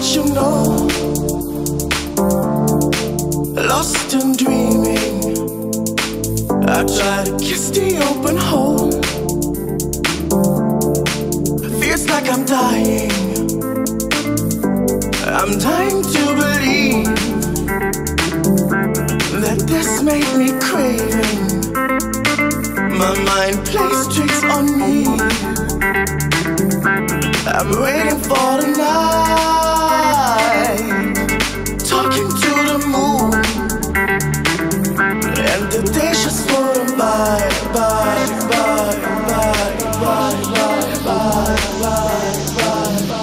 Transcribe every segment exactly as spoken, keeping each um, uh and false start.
you know. Lost and dreaming, I try to kiss the open hole. Feels like I'm dying. I'm dying to believe that this made me craving. My mind plays tricks on me. I'm waiting for the night, talking to the moon, and the day just floating by, by, by, by, by, by, by, by, by, by.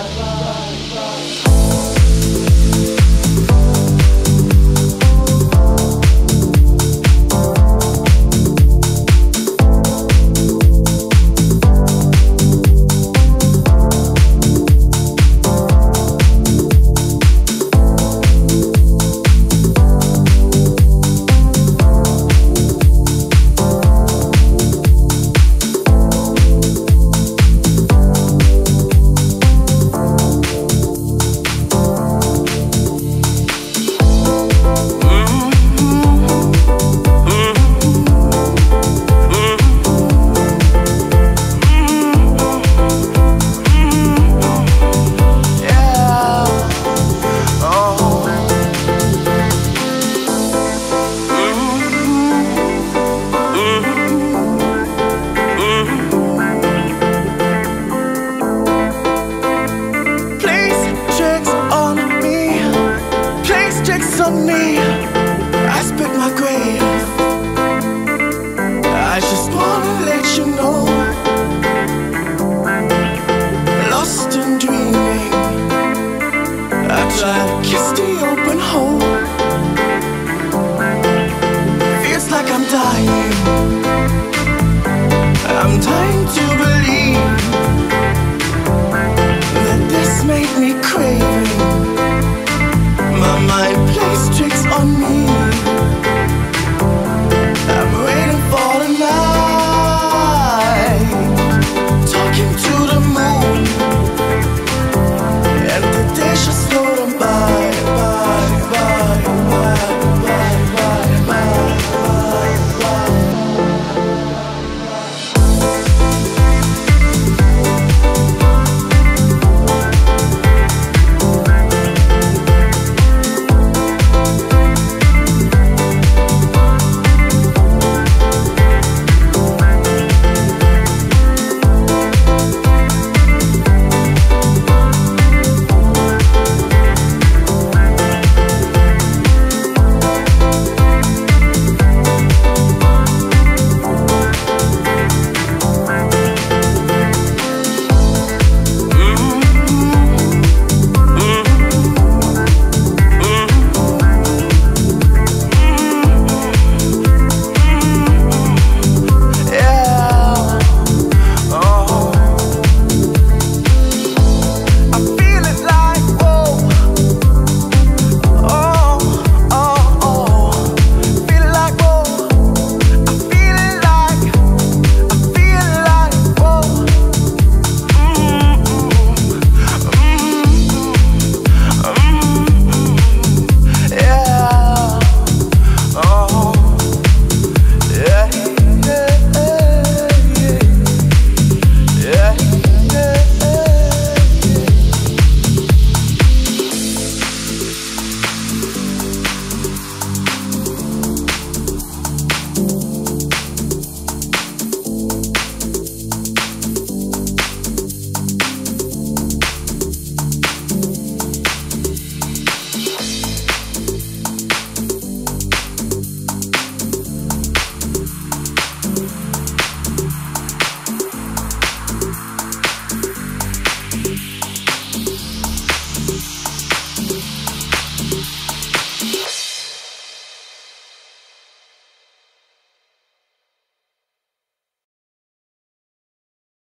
On me, I spit my grave. I just wanna let you know. Lost and dreaming, I try to kiss the open hole. Feels like I'm dying. I'm dying to believe that this made me craving. My mind plays tricks on me.